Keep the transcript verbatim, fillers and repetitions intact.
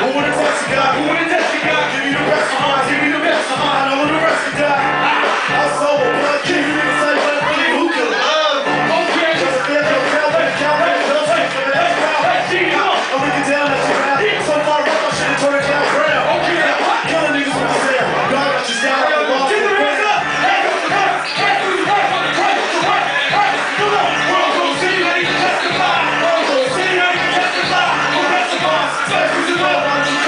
Who wanna test the guy? Who wanna test the guy? Give me the rest of mine. Give me the rest of mine. I want the rest of die. I'm sober, blood king. You niggas say what I believe. Who can love? Okay. Just feel your tail, let it count, let it go. Take for the next round. I'm looking down at your mouth. So far up, I should've turned it down ground. Okay. Killing niggas with his hair. God got you down like a ball. Get the hands up. Hey, go to the right. Hey, go to the right. Hey, go to the right. Hey, come on. World gonna see how you can testify. World gonna see how you can testify. Who testify? Let's do the